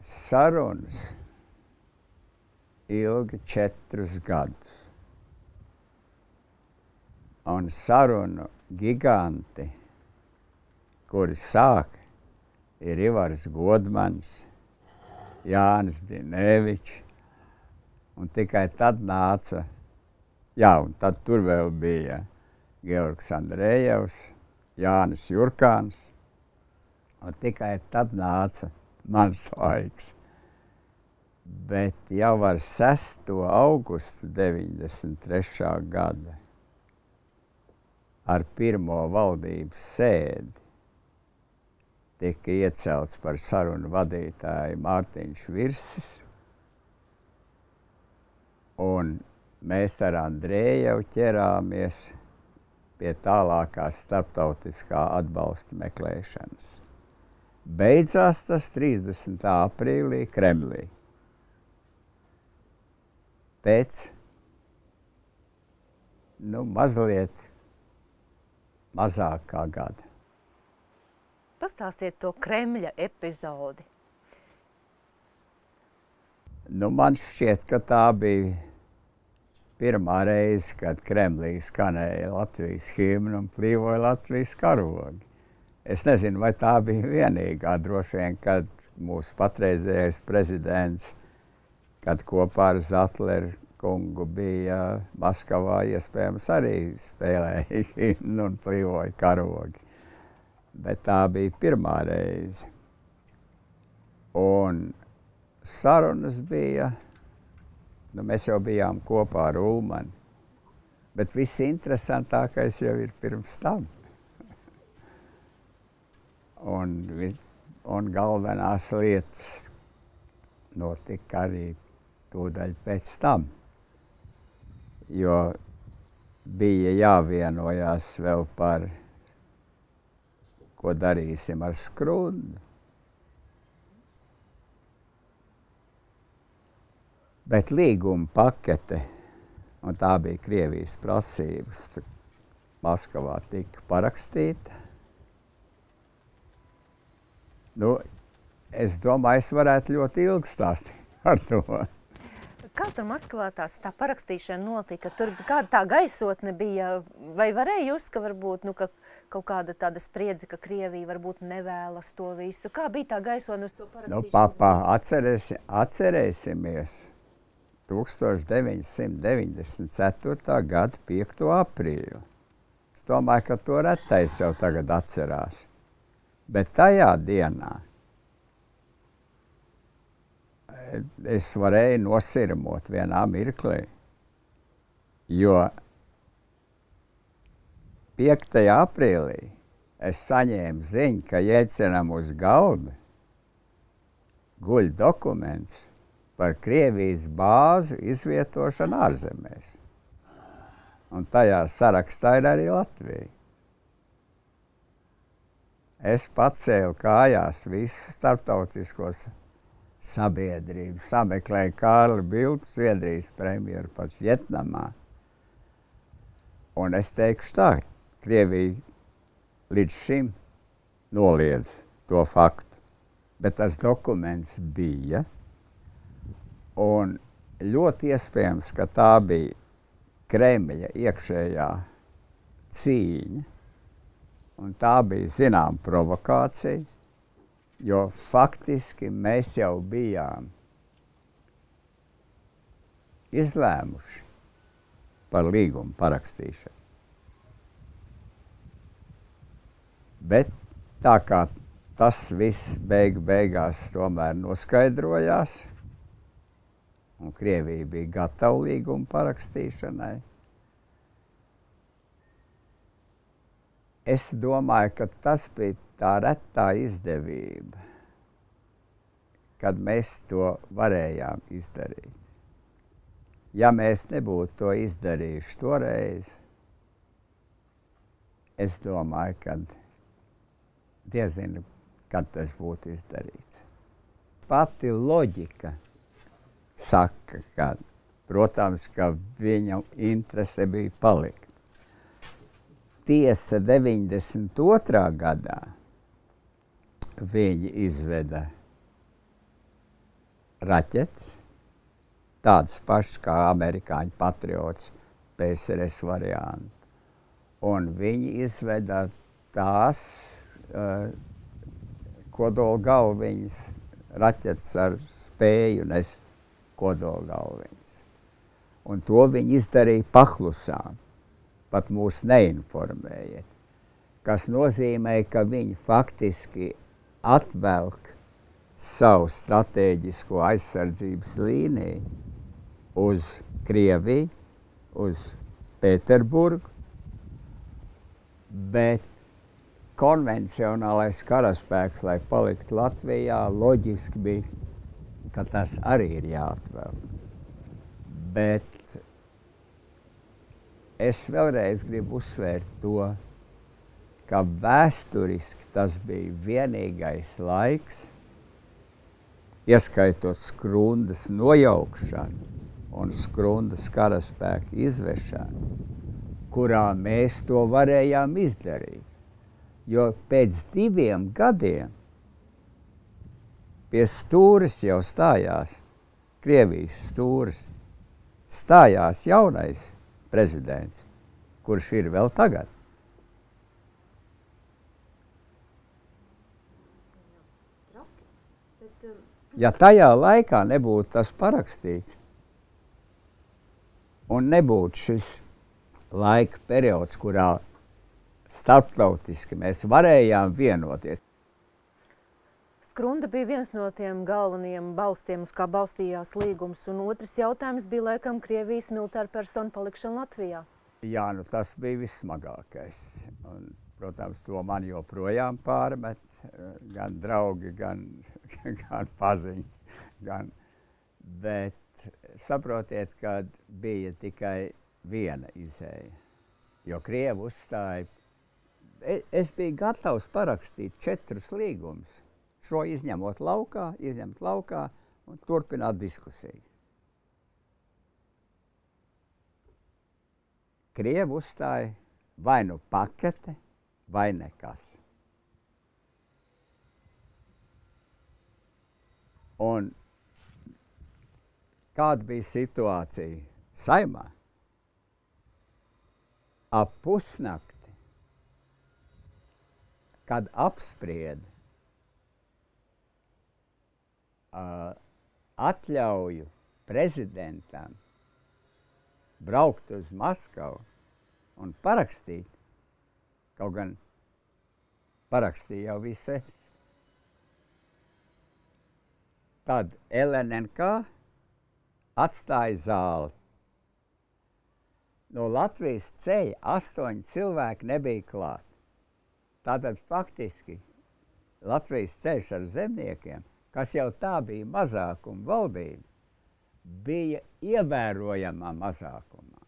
sarunas ilga 4 gadus. Un sarunu giganti, kuri sāka, ir Ivars Godmanis, Jānis Dinevičs, un tikai tad nāca, un tad tur vēl bija Georgs Andrejevs, Jānis Jurkāns, un tikai tad nāca mans laiks. Bet jau ar 6. augustu 93. gada ar pirmo valdības sēdi tika iecelts par sarunu vadītāju Mārtiņš Virsis, un mēs ar Andrejevu ķerāmies pie tālākās starptautiskā atbalsta meklēšanas. Beidzās tas 30. aprīlī Kremlī. Pēc, mazliet mazāk kā gada. Pastāstiet to Kremļa epizodi. Man šķiet, ka tā bija pirmā reize, kad Kremlī skanēja Latvijas himna un plīvoja Latvijas karogi. Es nezinu, vai tā bija vienīgā, droši vien, kad mūsu patreizējais prezidents, kad kopā ar Zatleru kungu bija Maskavā, iespējams arī spēlēja himnu un plīvoja karogi. Bet tā bija pirmā reize. Un sarunas bija, mēs jau bijām kopā ar Ulmani, bet viss interesantākais jau ir pirms tam. Un galvenās lietas notika arī tūdaļ pēc tam, jo bija jāvienojās vēl par, ko darīsim ar Skrundu. Bet līguma pakete, un tā bija Krievijas prasības, Maskavā tika parakstīta. Es domāju, es varētu ļoti ilgi stāstīt par to. Kā tur Maskavā tā parakstīšana notika? Tur kāda tā gaisotne bija? Vai varēja just, ka varbūt ka kaut kāda tāda spriedze, ka Krievija varbūt nevēlas to visu? Kā bija tā gaisotne uz to parakstīšanas? Atcerēsimies 1994. gada 5. aprīli. Es domāju, ka to retais jau tagad atcerās. Bet tajā dienā es varēju nosirmot vienā mirklī, jo 5. aprīlī es saņēmu ziņu, ka Jeļcinam uz galda guļ dokuments par Krievijas bāzu izvietošanu ārzemēs. Un tajā sarakstā ir arī Latvija. Es pacēlu kājās visu starptautiskos sabiedrību, sameklēju Kārli Bildu, Zviedrijas premjeru pats Vietnamā. Un es teikšu tā, Krievija līdz šim noliedz to faktu, bet tas dokuments bija. Un ļoti iespējams, ka tā bija Kremļa iekšējā cīņa. Un tā bija zinām provokācija, jo faktiski mēs jau bijām izlēmuši par līgumu parakstīšanu. Bet tā kā tas viss beigās tomēr noskaidrojās, un Krievija bija gatava līgumu parakstīšanai, es domāju, ka tas bija tā retā izdevība, kad mēs to varējām izdarīt. Ja mēs nebūtu to izdarījuši toreiz, es domāju, ka diezinu, kad tas būtu izdarīts. Pati loģika saka, ka, protams, ka viņam interese bija palikt. Tiesa 92. gadā viņi izveda raķetes, tādas pašas kā amerikāņu patriots PSRS variantu. Un viņi izveda tās kodola galviņas, raķetes ar spēju nest kodola galviņas. Un to viņi izdarīja paklusām, pat mūs neinformējiet, kas nozīmē, ka viņi faktiski atvelk savu stratēģisko aizsardzības līniju uz Krieviju, uz Pēterburgu, bet konvencionālais karaspēks, lai paliktu Latvijā, loģiski bija, ka tas arī ir jāatvēl. Bet es vēlreiz gribu uzsvērt to, ka vēsturiski tas bija vienīgais laiks, ieskaitot Skrundas nojaukšanu un Skrundas karaspēku izvešanu, kurā mēs to varējām izdarīt. Jo pēc 2 gadiem pie stūres jau stājās, Krievijas stūres, stājās jaunais prezidents, kurš ir vēl tagad. Ja tajā laikā nebūtu tas parakstīts un nebūtu šis laika periods, kurā starptautiski mēs varējām vienoties. Skrunda bija viens no tiem galvenajiem balstiem, uz kā balstījās līgums, un otrs jautājums bija laikam Krievijas militāra persona palikšana Latvijā. Jā, nu tas bija vissmagākais. Un, protams, to man joprojām pārmet gan draugi, gan paziņas. Bet saprotiet, ka bija tikai viena izēja, jo Krievi uzstāja. Es biju gatavs parakstīt 4 līgumus, šo izņemt laukā un turpināt diskusijas. Krievi uzstāja vai nu pakete, vai nekas. Un kāda bija situācija Saeimā? Ap pusnakti, kad apsprieda atļauju prezidentam braukt uz Maskavu un parakstīt, kaut gan parakstīja jau visu es. Tad LNNK atstāja zāli. No Latvijas ceļa 8 cilvēki nebija klāt. Tātad faktiski Latvijas ceļš ar zemniekiem, kas jau tā bija mazākuma valdība, bija ievērojamā mazākumā.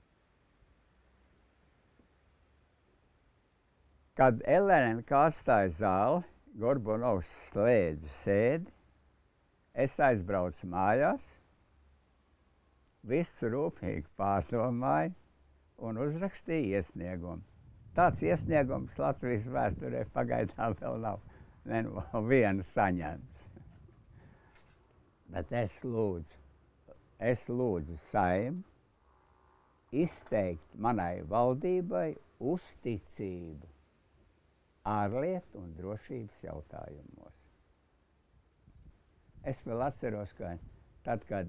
Kad LNNK atstāja zāli, Gorbunovs slēdza sēdi, es aizbraucu mājās, visu rūpīgi pārdomāju un uzrakstīju iesniegumu. Tāds iesniegums Latvijas vēsturē pagaidām vēl nav vienu saņemts. Bet es lūdzu Saeimu izteikt manai valdībai uzticību ārlietu un drošības jautājumos. Es vēl atceros, ka tad, kad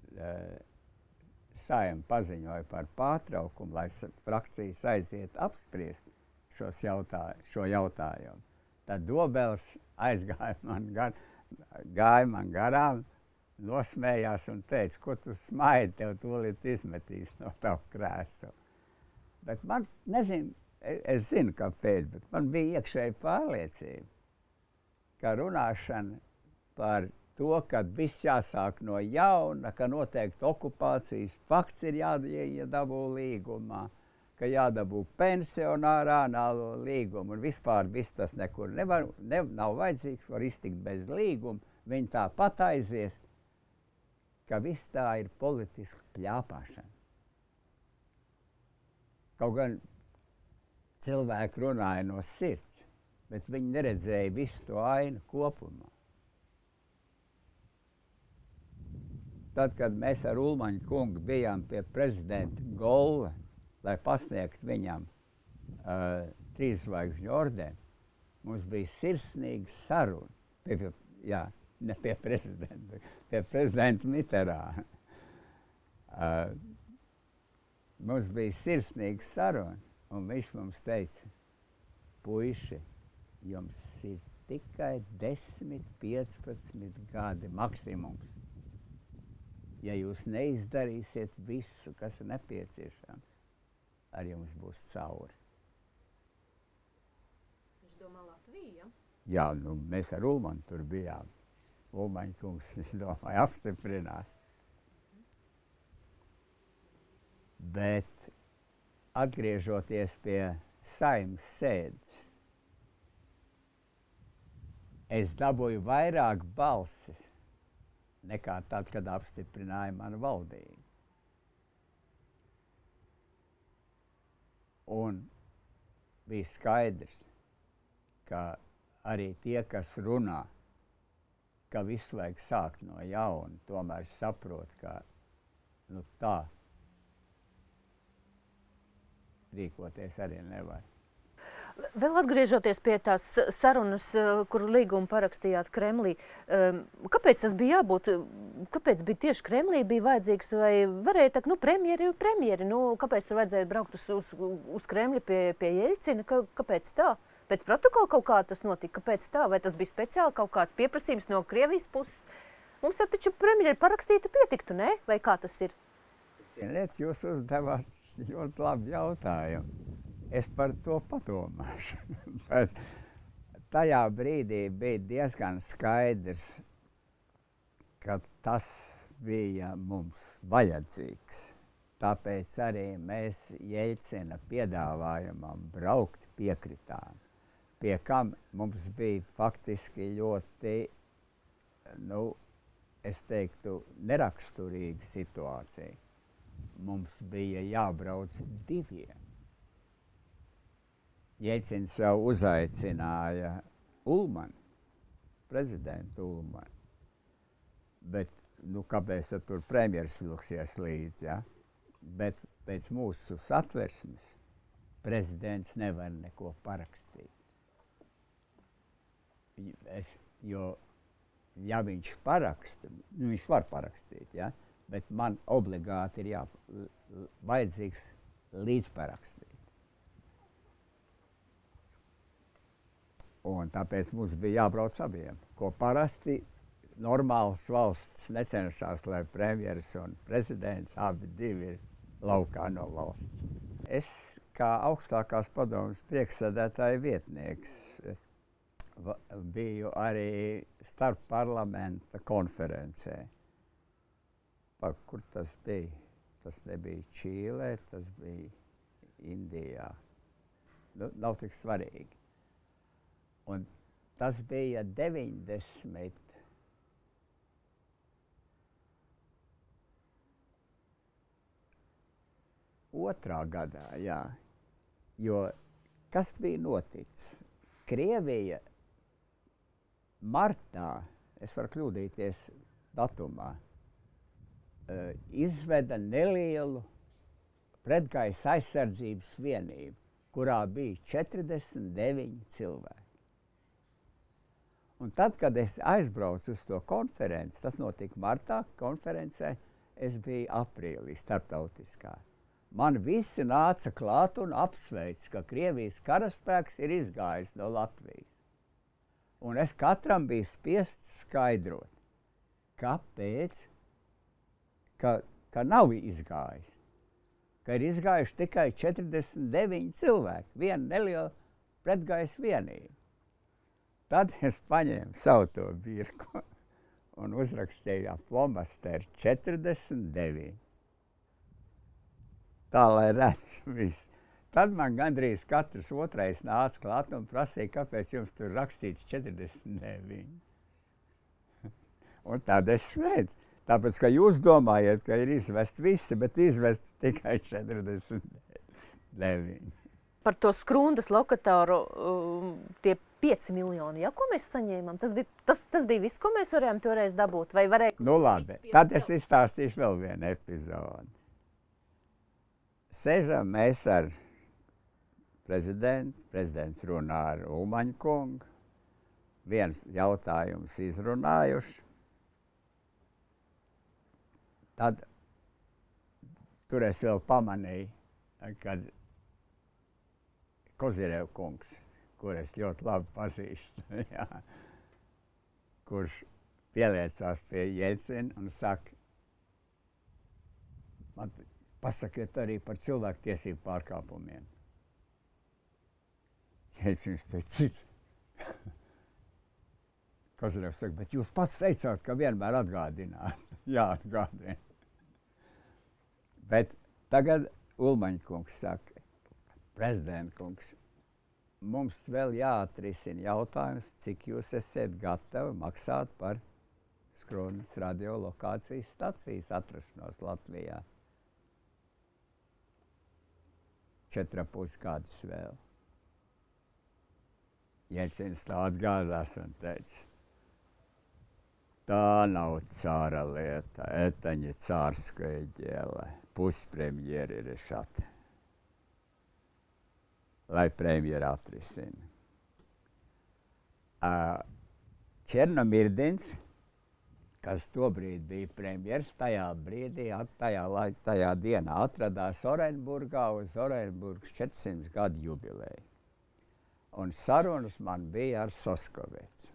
Saeima paziņoja par pārtraukumu, lai frakcijas aiziet apspriest šo jautājumu, tad Dobels aizgāja man garām, nosmējās un teica, ko tu smaidi, tev tūlīt izmetīs no tavu krēslu. Bet man, nezinu, es zinu, kāpēc, bet man bija iekšēja pārliecība, ka runāšana par to, ka viss jāsāk no jauna, ka noteikti okupācijas fakts ir jādabū līgumā, ka jādabū pensionārā anālo līgumu, un vispār viss tas nekur nav vajadzīgs, var iztikt bez līguma, viņi tāpat aizies, ka viss tā ir politiska pļāpāšana. Kaut gan cilvēki runāja no sirds, bet viņi neredzēja visu to ainu kopumā. tad, kad mēs ar Ulmaņu kungu bijām pie prezidenta Golva, lai pasniegtu viņam 3 zvaigžņu ordeni, mums bija sirsnīga saruna. Ne pie prezidenta, pie prezidenta Mitterāna. Mums bija sirsnīga saruna, un viņš mums teica, puiši, jums ir tikai 10-15 gadi maksimums. Ja jūs neizdarīsiet visu, kas ir nepieciešams, ar jums būs cauri. Viņš domā Latviju, ja? Jā, nu, mēs ar Ulmanu tur bijām. Ulmaņa kungs, es domāju, apstiprinās. Bet atgriežoties pie Saeimas sēdes, es dabūju vairāk balsis nekā tad, kad apstiprināja manu valdību. Un bija skaidrs, ka arī tie, kas runā, ka visu vajag sākt no jauna, tomēr saprot, ka nu, tā rīkoties arī nevar. Vēl atgriežoties pie tās sarunas, kuru līgumu parakstījāt Kremlī, kāpēc tas bija jābūt, kāpēc bija tieši Kremlī bija vajadzīgs, vai varēja tā, nu, premjeri, nu, kāpēc tur vajadzēja braukt uz Kremli pie Jeļcina, kāpēc tā? Pēc protokola kaut kā tas notika, kāpēc tā? Vai tas bija speciāli kaut kāds pieprasījums no Krievijas puses? Mums taču premjeri parakstīta pietiktu, ne? Vai kā tas ir? Ziniet, jūs uzdevāt ļoti labu jautājumu. Es par to padomāšu. Bet tajā brīdī bija diezgan skaidrs, ka tas bija mums vajadzīgs. Tāpēc arī mēs Jeļcina piedāvājumam braukt piekritām, pie kam mums bija faktiski ļoti, nu, es teiktu, neraksturīga situācija. Mums bija jābrauc 2. Jeļcins jau uzaicināja Ulmanu, prezidentu Ulmanu. Bet, nu, kāpēc tad tur premjeras vilksies līdzi, ja? Bet pēc mūsu satversmes prezidents nevar neko parakstīt. Jo, ja viņš paraksta, viņš var parakstīt, ja? Bet man obligāti ir vajadzīgs līdzparakstīt. Un tāpēc mums bija jābrauc abiem, ko parasti normāls valsts necenšas, lai premjeras un prezidents abi divi ir laukā no valsts. Es kā augstākās padomes priekšsēdētāja vietnieks biju arī starp parlamenta konferencē. Kur tas bija? Tas nebija Čīlē, tas bija Indijā. Nu, nav tik svarīgi. Un tas bija 92. gadā, jā. Jo kas bija noticis? Krievija martā, es varu kļūdīties datumā, izveda nelielu pretgaisa aizsardzības vienību, kurā bija 49 cilvēki. Un tad, kad es aizbraucu uz to konferenci, tas notika martā konferencē, es biju aprīlī starptautiskā. Man visi nāca klāt un apsveic, ka Krievijas karaspēks ir izgājis no Latvijas. Un es katram biju spiests skaidrot, kāpēc, ka nav izgājis. Ka ir izgājuši tikai 49 cilvēki, viena neliela pretgaisa vienība. Tad es paņēmu savu to birku un uzrakstīju flomasteri 49. Tā, lai redz viss. Tad man gandrīz katrs otrais nāca klāt un prasīja, kāpēc jums tur rakstīts 49. Un tad es sveicu. Tāpēc, ka jūs domājat, ka ir izvest visi, bet izvest tikai 49. Par to skrundas lokatoru tie 5 miljoni, ja, ko mēs saņēmām, tas bija viss, ko mēs varējām toreiz dabūt? Vai varēja... Nu labi, tad es izstāstīšu vēl vienu epizodi. Sēžam mēs ar prezidents runā ar Ulmaņa kungu, viens jautājums izrunājuši. Tad tur es vēl pamanīju, kad Kozirev kungs, kur es ļoti labi pazīstu, jā, kurš pieliecās pie Jeļcina un saka, man pasakiet arī par cilvēktiesību pārkāpumiem. Jeļcins teica, cits. Kozirevs saka, bet jūs pats teicāt, ka vienmēr atgādināt. Jā, atgādināt. Bet tagad Ulmaņa kungs saka, prezidenta kungs, mums vēl jāatrisina jautājums, cik jūs esat gatavi maksāt par Skrundas radiolokācijas stacijas atrašanos Latvijā. 4,5 gadus vēl. Jeļcins tā atgādās un teica, tā nav cara lieta, это не царское дело. Пусть прemjeri решат. Lai premjeri atrisina. Černomirdins, kas tobrīd bija premjers, tajā brīdī, tajā dienā atradās Orenburgā uz Orenburgas 400 gadu jubileju. Un sarunas man bija ar Soskovets.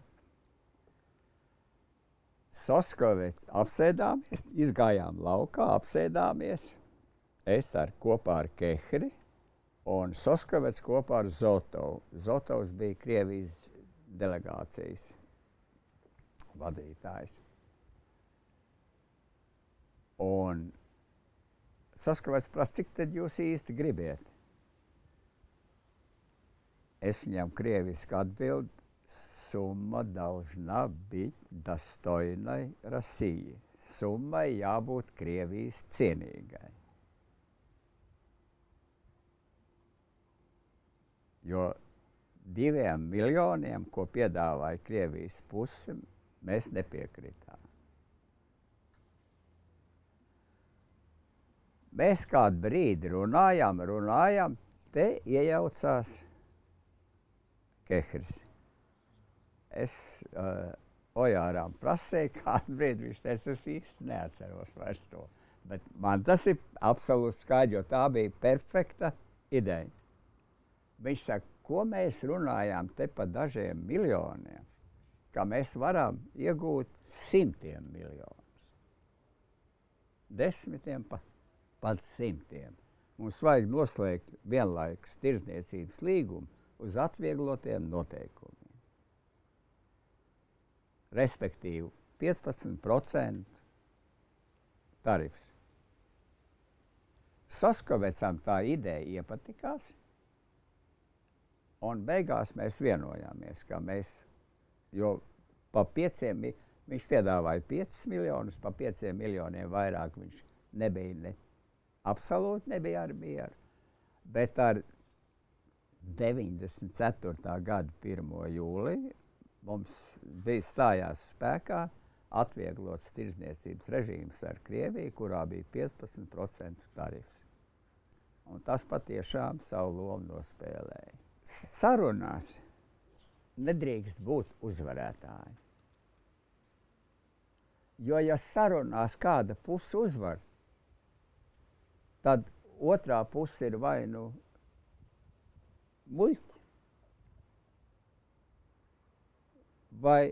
Soskovets apsēdāmies, izgājām laukā, apsēdāmies. Es kopā ar Kehri un Soskovets kopā ar Zotovu. Zotovs bija Krievijas delegācijas vadītājs. Un Soskovets prasa, cik tad jūs īsti gribiet? Es viņam krieviski atbildu, summa должна быть достойной России. Summai jābūt Krievijas cienīgai. Jo 2 miljoniem, ko piedāvāja Krievijas puse, mēs nepiekritām. Mēs kādu brīdi runājām, te iejaucās Kehris. Es Ojāram prasēju kādu brīdi, viņš teica, es īsti neatceros vairs to. Bet man tas ir absolūti skaidrs, jo tā bija perfekta ideja. Viņš saka, ko mēs runājām te par dažiem miljoniem, ka mēs varam iegūt 100 miljonus. 10 pat 100. Mums vajag noslēgt vienlaikus tirdzniecības līgumu uz atvieglotiem noteikumiem. Respektīvi 15% tarifs. Soskovecam tā ideja iepatikās, un beigās mēs vienojāmies, ka mēs, jo pa 5, viņš piedāvāja 5 miljonus, pa 5 miljoniem vairāk viņš nebija, absolūti nebija ar mieru, bet ar 94. gada 1. jūliju mums bija stājās spēkā atvieglots tirdzniecības režīms ar Krieviju, kurā bija 15% tarifs. Un tas patiešām savu lomu nospēlēja. Sarunās nedrīkst būt uzvarētāji. Jo, ja sarunās kāda puse uzvar, tad otrā puse ir vai nu muļķi, vai,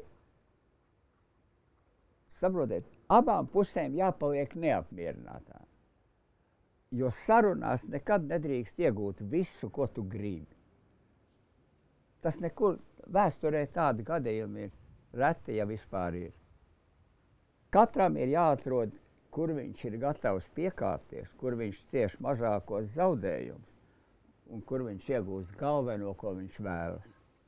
saprotiet, abām pusēm jāpaliek neapmierinātām. Jo sarunās nekad nedrīkst iegūt visu, ko tu gribi. Tas nekur vēsturē tādi gadījumi ir reti, ja vispār ir. Katram ir jāatrod, kur viņš ir gatavs piekāpties, kur viņš cieš mazākos zaudējumus un kur viņš iegūst galveno, ko viņš vēlas.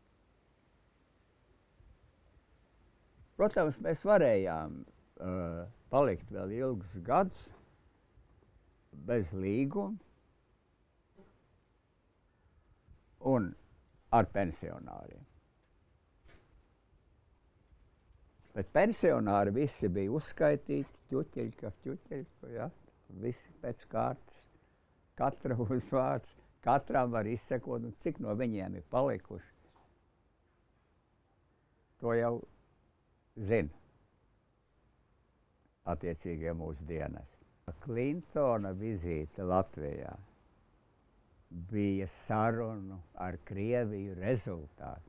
Protams, mēs varējām palikt vēl ilgus gadus bez līguma, un ar pensionāriem. Bet pensionāri visi bija uzskaitīti, ķuķeļka, ja? Visi pēc kārtas, katra uzvārds, katram var izsekot, un cik no viņiem ir palikuši. To jau zina attiecīgie mūsu dienesti. Klintona vizīte Latvijā bija sarunu ar Krieviju rezultāts.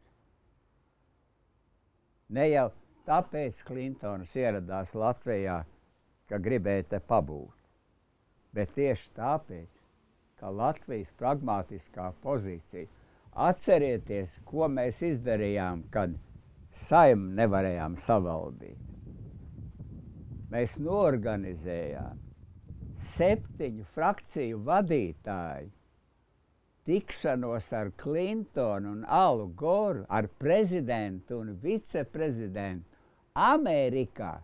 Ne jau tāpēc Klintons ieradās Latvijā, ka gribēja te pabūt, bet tieši tāpēc, ka Latvijas pragmatiskā pozīcija. Atcerieties, ko mēs izdarījām, kad Saimu nevarējām savaldīt. Mēs norganizējām 7 frakciju vadītāju tikšanos ar Klintonu un Alu Goru, ar prezidentu un viceprezidentu Amerikā.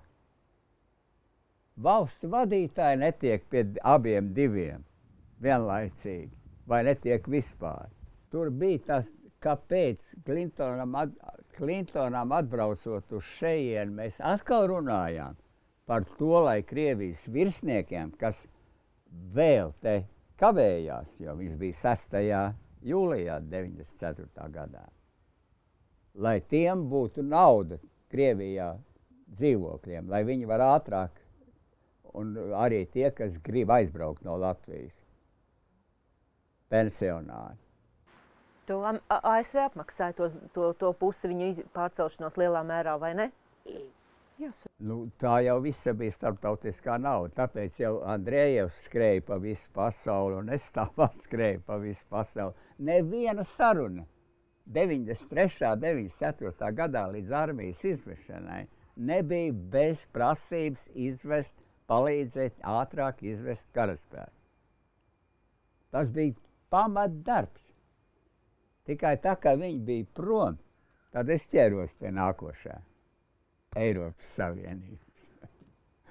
Valstu vadītāji netiek pie abiem diviem vienlaicīgi, vai netiek vispār. Tur bija tas, kāpēc Klintonam atbraucot uz šejienu, mēs atkal runājām par to, lai Krievijas virsniekiem, kas vēl te kavējās, jo viņš bija 6. jūlijā 94. gadā, lai tiem būtu nauda Krievijā dzīvokļiem, lai viņi var ātrāk, un arī tie, kas grib aizbraukt no Latvijas, pensionāri. To ASV apmaksāja to pusi viņu pārcelšanos lielā mērā, vai ne? Nu, tā jau visa bija starptautiskā nauda, tāpēc jau Andrejevs skrēja pa visu pasauli, un es tāpat skrēju pa visu pasauli. Neviena saruna 93. 94. gadā līdz armijas izvešanai nebija bez prasības izvest, palīdzēt ātrāk izvest karaspēku. Tas bija pamatdarbs. Tikai tā, kā viņi bija prom, tad es ķēros pie nākošā Eiropas Savienība.